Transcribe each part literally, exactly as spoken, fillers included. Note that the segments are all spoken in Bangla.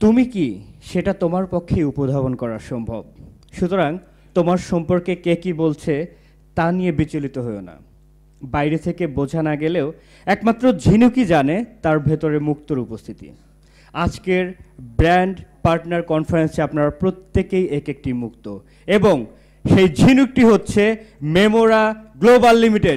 তুমি কি সেটা তোমার পক্ষে উপধাবন করা সম্ভব। সুতরাং তোমার সম্পর্কে কে কি বলছে তা নিয়ে বিচলিত হও না। বাইরে থেকে বোঝা না গেলেও একমাত্র ঝিনুকই জানে তার ভেতরে মুক্তর উপস্থিতি। আজকের ব্র্যান্ড পার্টনার কনফারেন্সে আপনারা প্রত্যেকেই এক একটি মুক্ত, এবং সেই ঝিনুকটি হচ্ছে মেমোরা গ্লোবাল লিমিটেড।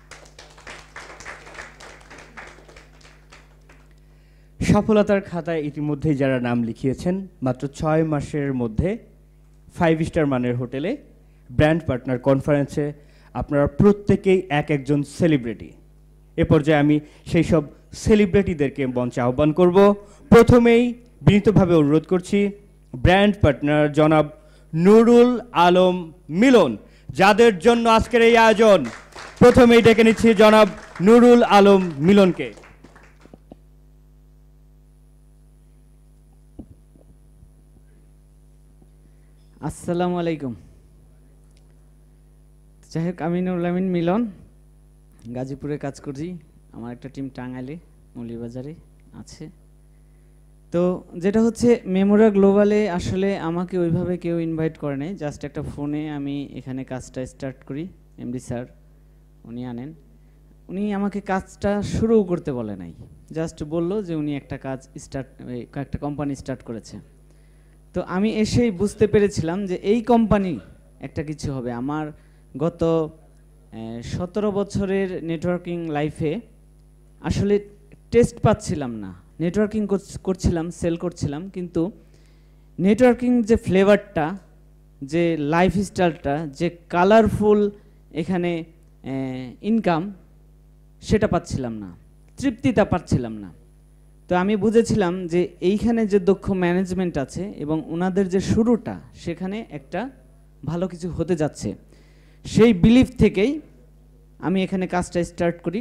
সফলতার খাতায় ইতিমধ্যেই যারা নাম লিখিয়েছেন, মাত্র ছয় মাসের মধ্যে ফাইভ স্টার মানের হোটেলে ব্র্যান্ড পার্টনার কনফারেন্সে আপনারা প্রত্যেকেই এক একজন সেলিব্রিটি। এ পর্যায়ে আমি সেই সব সেলিব্রিটিদেরকে মঞ্চে আহ্বান করব। প্রথমেই বিনীতভাবে অনুরোধ করছি ব্র্যান্ড পার্টনার জনাব নুরুল আলম মিলন, যাদের জন্য আজকের এই আয়োজন। প্রথমেই ডেকে নিচ্ছি জনাব নুরুল আলম মিলনকে। আসসালামু আলাইকুম। যাই হোক, আমি নুরুল আমিন মিলন, গাজীপুরে কাজ করছি। আমার একটা টিম টাঙ্গাইলে মৌলভীবাজারে আছে। তো যেটা হচ্ছে মেমোরা গ্লোবালে আসলে আমাকে ওইভাবে কেউ ইনভাইট করে নাই, জাস্ট একটা ফোনে আমি এখানে কাজটা স্টার্ট করি। এমডি স্যার উনি আনেন, উনি আমাকে কাজটা শুরু করতে বলে নাই, জাস্ট বলল যে উনি একটা কাজ স্টার্ট একটা কোম্পানি স্টার্ট করেছে। তো আমি এসেই বুঝতে পেরেছিলাম যে এই কোম্পানি একটা কিছু হবে। আমার গত সতেরো বছরের নেটওয়ার্কিং লাইফে আসলে টেস্ট পাচ্ছিলাম না। নেটওয়ার্কিং করছিলাম, সেল করছিলাম, কিন্তু নেটওয়ার্কিং যে ফ্লেভারটা, যে লাইফস্টাইলটা, যে কালারফুল এখানে ইনকাম, সেটা পাচ্ছিলাম না, তৃপ্তিটা পাচ্ছিলাম না। তো আমি বুঝেছিলাম যে এইখানে যে দক্ষ ম্যানেজমেন্ট আছে এবং ওনাদের যে শুরুটা, সেখানে একটা ভালো কিছু হতে যাচ্ছে। সেই বিলিফ থেকেই আমি এখানে কাজটা স্টার্ট করি,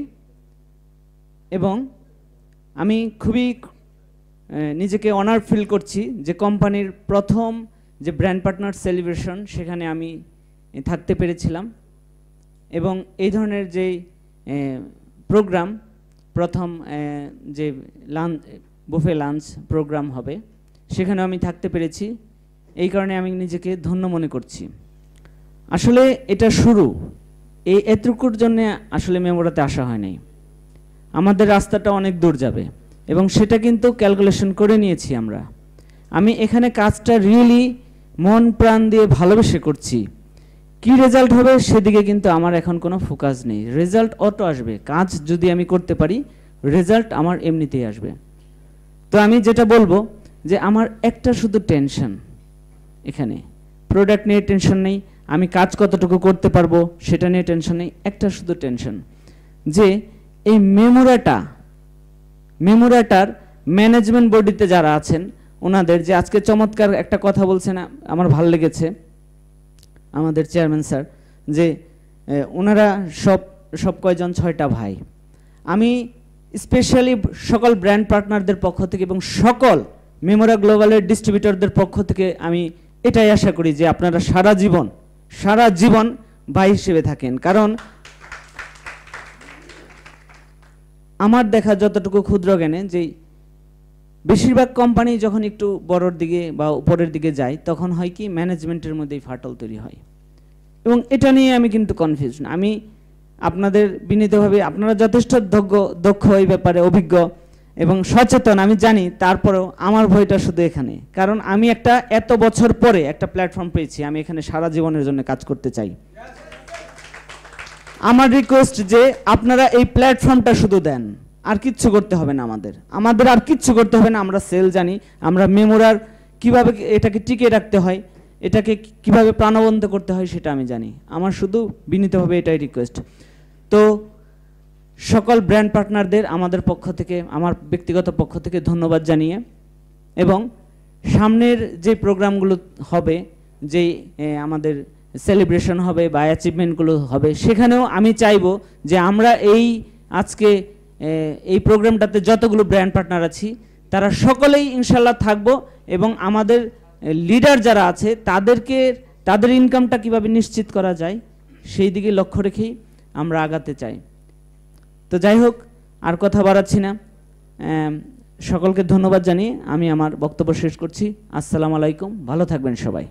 এবং আমি খুবই নিজেকে অনার ফিল করছি যে কোম্পানির প্রথম যে ব্র্যান্ড পার্টনার সেলিব্রেশন, সেখানে আমি থাকতে পেরেছিলাম। এবং এই ধরনের যে প্রোগ্রাম, প্রথম যে লাঞ্চ বুফে লাঞ্চ প্রোগ্রাম হবে, সেখানে আমি থাকতে পেরেছি। এই কারণে আমি নিজেকে ধন্য মনে করছি। আসলে এটা শুরু, এই এতটুকুর জন্য আসলে মেমোরাতে আসা হয় নাই। আমাদের রাস্তাটা অনেক দূর যাবে, এবং সেটা কিন্তু ক্যালকুলেশন করে নিয়েছি আমরা। আমি এখানে কাজটা রিয়েলি মন প্রাণ দিয়ে ভালোবেসে করছি। কি রেজাল্ট হবে সেদিকে কিন্তু আমার এখন কোনো ফোকাস নেই। রেজাল্ট অটো আসবে, কাজ যদি আমি করতে পারি রেজাল্ট আমার এমনিতেই আসবে। তো আমি যেটা বলবো যে আমার একটা শুধু টেনশন, এখানে প্রোডাক্ট নিয়ে টেনশন নেই, আমি কাজ কতটুকু করতে পারবো সেটা নিয়ে টেনশন নেই। একটা শুধু টেনশন যে এই মেমোরাটা মেমোরাটার ম্যানেজমেন্ট বডিতে যারা আছেন ওনাদের, যে আজকে চমৎকার একটা কথা বলছেন, আমার ভালো লেগেছে আমাদের চেয়ারম্যান স্যার, যে ওনারা সব সব কয়জন ছয়টা ভাই। আমি স্পেশালি সকল ব্র্যান্ড পার্টনারদের পক্ষ থেকে এবং সকল মেমোরা গ্লোবালের ডিস্ট্রিবিউটরদের পক্ষ থেকে আমি এটাই আশা করি যে আপনারা সারা জীবন সারা জীবন ভাই হিসেবে থাকেন। কারণ আমার দেখা যতটুকু ক্ষুদ্র জ্ঞানে, যে বেশিরভাগ কোম্পানি যখন একটু বড়র দিকে বা উপরের দিকে যায়, তখন হয় কি ম্যানেজমেন্টের মধ্যেই ফাটল তৈরি হয়। এবং এটা নিয়ে আমি কিন্তু কনফিউশন। আমি আপনাদের বিনীতভাবে, আপনারা যথেষ্ট দক্ষ দক্ষ এই ব্যাপারে, অভিজ্ঞ এবং সচেতন আমি জানি, তারপরেও আমার ভয়টা শুধু এখানে। কারণ আমি একটা এত বছর পরে একটা প্ল্যাটফর্ম পেয়েছি, আমি এখানে সারা জীবনের জন্য কাজ করতে চাই। আমার রিকোয়েস্ট যে আপনারা এই প্ল্যাটফর্মটা শুধু দেন, আর কিচ্ছু করতে হবে না। আমাদের আমাদের আর কিচ্ছু করতে হবে না। আমরা সেল জানি, আমরা মেমোরার কিভাবে এটাকে টিকিয়ে রাখতে হয়, এটাকে কিভাবে প্রাণবন্ত করতে হয় সেটা আমি জানি। আমার শুধু বিনীতভাবে এটাই রিকোয়েস্ট। তো সকল ব্র্যান্ড পার্টনারদের আমাদের পক্ষ থেকে, আমার ব্যক্তিগত পক্ষ থেকে ধন্যবাদ জানিয়ে, এবং সামনের যে প্রোগ্রামগুলো হবে, যেই আমাদের সেলিব্রেশন হবে বা অ্যাচিভমেন্টগুলো হবে, সেখানেও আমি চাইবো যে আমরা এই আজকে এই প্রোগ্রামটাতে যতগুলো ব্র্যান্ড পার্টনার আছি তারা সকলেই ইনশাল্লাহ থাকবো, এবং আমাদের লিডার যারা আছে তাদেরকে তাদের ইনকামটা কিভাবে নিশ্চিত করা যায় সেই দিকে লক্ষ্য রেখেই আমরা আগাতে চাই। তো যাই হোক, আর কথা বাড়াচ্ছি না। সকলকে ধন্যবাদ জানিয়ে আমি আমার বক্তব্য শেষ করছি। আসসালামু আলাইকুম, ভালো থাকবেন সবাই।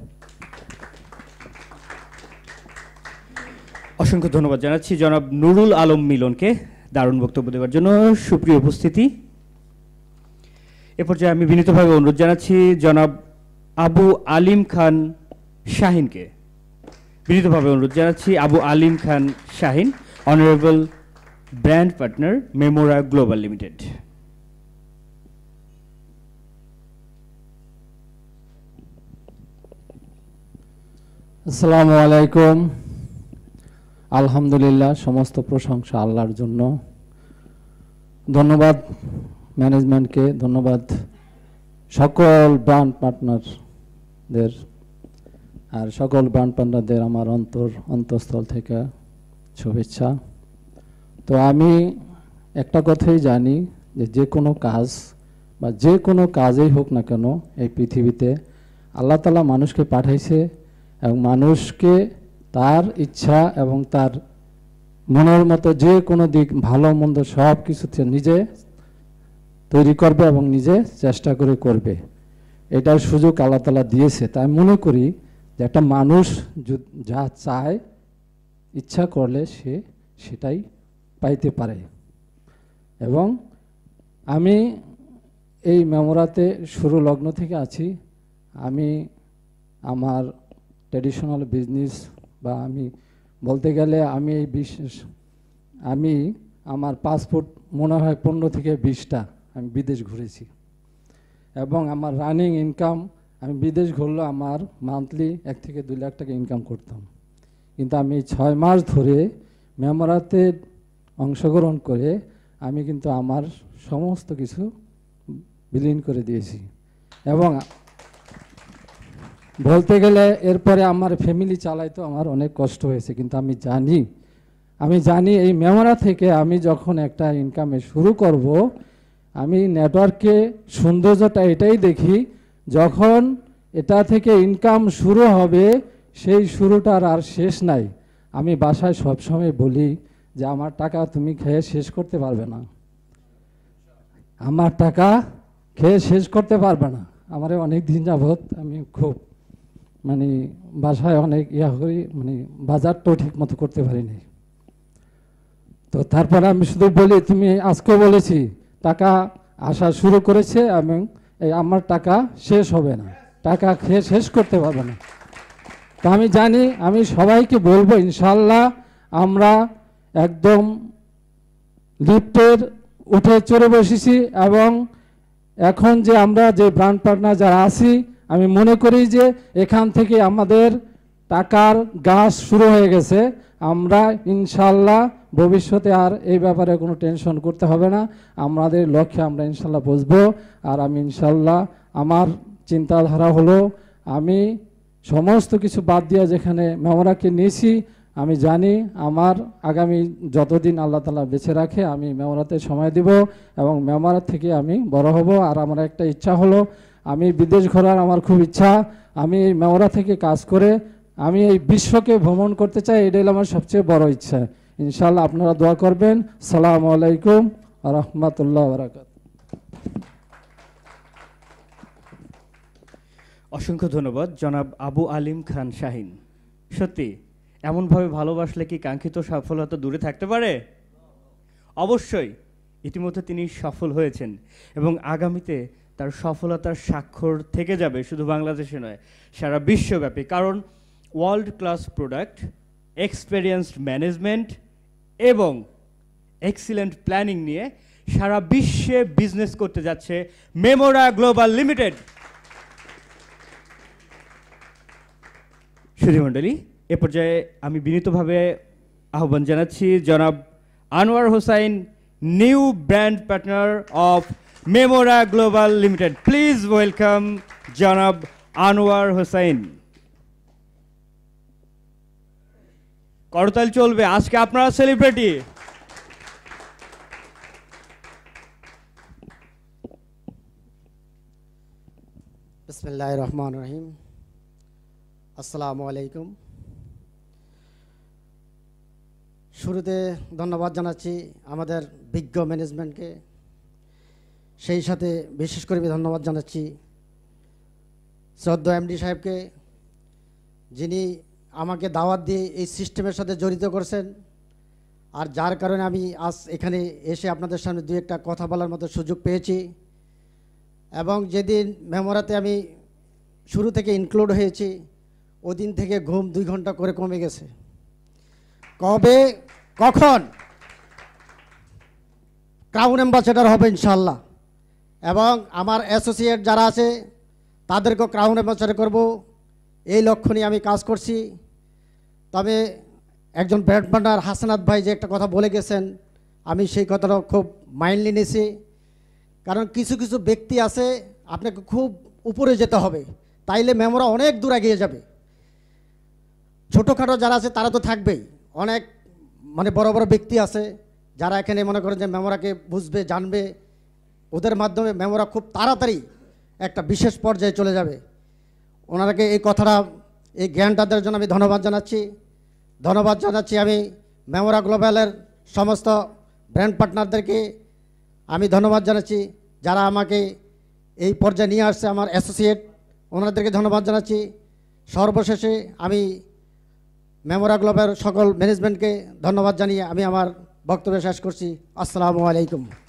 অসংখ্য ধন্যবাদ জানাচ্ছি জনাব নুরুল আলম মিলনকে দারুণ বক্তব্য দেওয়ার জন্য। সুপ্রিয় উপস্থিতি, এ পর্যায়ে আমি বিনীতভাবে অনুরোধ জানাচ্ছি জনাব আবু আলিম খান শাহিনকে। বিনীতভাবে অনুরোধ জানাচ্ছি Abu Alim Khan Shahin, honourable brand partner, Memora global limited. আসসালামু আলাইকুম। আলহামদুলিল্লাহ, সমস্ত প্রশংসা আল্লাহর জন্য। ধন্যবাদ ম্যানেজমেন্টকে, ধন্যবাদ সকল ব্র্যান্ড পার্টনারদের, আর সকল ব্র্যান্ড পার্টনারদের আমার অন্তর অন্তঃস্থল থেকে শুভেচ্ছা। তো আমি একটা কথাই জানি যে যে কোনো কাজ বা যে কোনো কাজেই হোক না কেন এই পৃথিবীতে আল্লাহ তাআলা মানুষকে পাঠাইছে এবং মানুষকে তার ইচ্ছা এবং তার মনের মতো যে কোনো দিক ভালো মন্দ সব কিছু নিজে তৈরি করবে এবং নিজে চেষ্টা করে করবে। এটার সুযোগ আল্লাহ তাআলা দিয়েছে। তাই মনে করি যে একটা মানুষ যা চায় ইচ্ছা করলে সে সেটাই পাইতে পারে। এবং আমি এই মেমোরাতে শুরু লগ্ন থেকে আছি। আমি আমার ট্র্যাডিশনাল বিজনেস বা আমি বলতে গেলে আমি এই বিশেষ আমি আমার পাসপোর্ট মনে হয় পনেরো থেকে বিশটা আমি বিদেশ ঘুরেছি এবং আমার রানিং ইনকাম আমি বিদেশ ঘুরলে আমার মান্থলি এক থেকে দুই লাখ টাকা ইনকাম করতাম। কিন্তু আমি ছয় মাস ধরে মেমোরাতে অংশগ্রহণ করে আমি কিন্তু আমার সমস্ত কিছু বিলীন করে দিয়েছি এবং বলতে গেলে এরপরে আমার ফ্যামিলি চালাইতো আমার অনেক কষ্ট হয়েছে। কিন্তু আমি জানি আমি জানি এই মেমোরা থেকে আমি যখন একটা ইনকামে শুরু করব, আমি নেটওয়ার্কে সৌন্দর্যটা এটাই দেখি, যখন এটা থেকে ইনকাম শুরু হবে সেই শুরুটার আর শেষ নাই। আমি বাসায় সবসময় বলি যে আমার টাকা তুমি খেয়ে শেষ করতে পারবে না, আমার টাকা খেয়ে শেষ করতে পারবে না। আমার অনেক দিন যাবৎ আমি খুব মানে বাসায় অনেক ইয়া করি, মানে বাজারটাও ঠিক মতো করতে পারিনি। তো তারপরে আমি শুধু বলি, তুমি আজকেও বলেছি টাকা আসা শুরু করেছে এবং এই আমার টাকা শেষ হবে না, টাকা খেয়ে শেষ করতে পারবে না। তো আমি জানি আমি সবাইকে বলবো ইনশাল্লাহ আমরা একদম লিফটের উঠে চড়ে বসেছি এবং এখন যে আমরা যে ব্র্যান্ড পার্টনার যারা আছি, আমি মনে করি যে এখান থেকে আমাদের টাকার গাছ শুরু হয়ে গেছে। আমরা ইনশাল্লাহ ভবিষ্যতে আর এই ব্যাপারে কোনো টেনশন করতে হবে না। আমাদের লক্ষ্যে আমরা ইনশাল্লাহ বুঝবো। আর আমি ইনশাল্লাহ আমার চিন্তাধারা হলো আমি সমস্ত কিছু বাদ দিয়ে যেখানে মেমোরাকে নিয়েছি, আমি জানি আমার আগামী যতদিন আল্লাহ তাআলা বেঁচে রাখে আমি মেমোরাতে সময় দিব এবং মেমোরা থেকে আমি বড় হব। আর আমার একটা ইচ্ছা হলো আমি বিদেশ ঘোরার আমার খুব ইচ্ছা। আমি এই মেমোরা থেকে কাজ করে আমি এই বিশ্বকে ভ্রমণ করতে চাই, এটাই হলো আমার সবচেয়ে বড় ইচ্ছা। ইনশাআল্লাহ আপনারা দোয়া করবেন। আসসালামু আলাইকুম ওয়া রাহমাতুল্লাহি ওয়া বারাকাতুহু। অসংখ্য ধন্যবাদ জনাব আবু আলিম খান শাহিন। সত্যি এমনভাবে ভালোবাসলে কি কাঙ্ক্ষিত সফলতা দূরে থাকতে পারে? অবশ্যই ইতিমধ্যে তিনি সফল হয়েছেন এবং আগামীতে তার সফলতার স্বাক্ষর থেকে যাবে শুধু বাংলাদেশে নয়, সারা বিশ্বব্যাপী। কারণ world class product, experienced management এবং এক্সিলেন্ট প্ল্যানিং নিয়ে সারা বিশ্বে বিজনেস করতে যাচ্ছে মেমোরা গ্লোবাল লিমিটেড। সুধীমণ্ডলী, এ পর্যায়ে আমি বিনীতভাবে আহ্বান জানাচ্ছি জনাব Anwar Hossain, new brand partner of Memora global limited. Please welcome জনাব আনোয়ার হোসাইন। করতাল চলবে, আজকে আপনারা সেলিব্রিটি। বিসমিল্লাহির রহমানির রহিম। আসসালামু আলাইকুম। শুরুতে ধন্যবাদ জানাচ্ছি আমাদের বিজ্ঞ ম্যানেজমেন্টকে সেই সাথে বিশেষ করে আমি ধন্যবাদ জানাচ্ছি শ্রদ্ধা এমডি সাহেবকে, যিনি আমাকে দাওয়াত দিয়ে এই সিস্টেমের সাথে জড়িত করছেন, আর যার কারণে আমি আজ এখানে এসে আপনাদের সামনে দু একটা কথা বলার মতো সুযোগ পেয়েছি। এবং যেদিন মেমোরাতে আমি শুরু থেকে ইনক্লুড হয়েছি, ওই দিন থেকে ঘুম দুই ঘন্টা করে কমে গেছে। কবে কখন ক্রাউন অ্যাম্বাসেডর হবে ইনশাল্লাহ, এবং আমার অ্যাসোসিয়েট যারা আছে তাদেরকেও ক্রাউন অ্যাম্বাসেডর করব, এই লক্ষ্য নিয়ে আমি কাজ করছি। তবে একজন ব্র্যান্ড পার্টনার হাসানাত ভাই যে একটা কথা বলে গেছেন, আমি সেই কথাটা খুব মাইন্ডলি নিয়েছি। কারণ কিছু কিছু ব্যক্তি আছে আপনাকে খুব উপরে যেতে হবে, তাইলে মেমোরা অনেক দূর এগিয়ে যাবে। ছোটোখাটো যারা আছে তারা তো থাকবেই, অনেক মানে বড় বড় ব্যক্তি আছে যারা এখানে মনে করেন যে মেমোরাকে বুঝবে, জানবে, ওদের মাধ্যমে মেমোরা খুব তাড়াতাড়ি একটা বিশেষ পর্যায়ে চলে যাবে। ওনারাকে এই কথাটা, এই জ্ঞানটা দেওয়ার জন্য আমি ধন্যবাদ জানাচ্ছি। ধন্যবাদ জানাচ্ছি আমি মেমোরা গ্লোবালের সমস্ত ব্র্যান্ড পার্টনারদেরকে আমি ধন্যবাদ জানাচ্ছি, যারা আমাকে এই পর্যায়ে নিয়ে আসছে, আমার অ্যাসোসিয়েট, ওনাদেরকে ধন্যবাদ জানাচ্ছি। সর্বশেষে আমি মেমোরা গ্লোবাল সকল ম্যানেজমেন্টকে ধন্যবাদ জানিয়ে আমি আমার বক্তব্য শেষ করছি। আসসালামু আলাইকুম।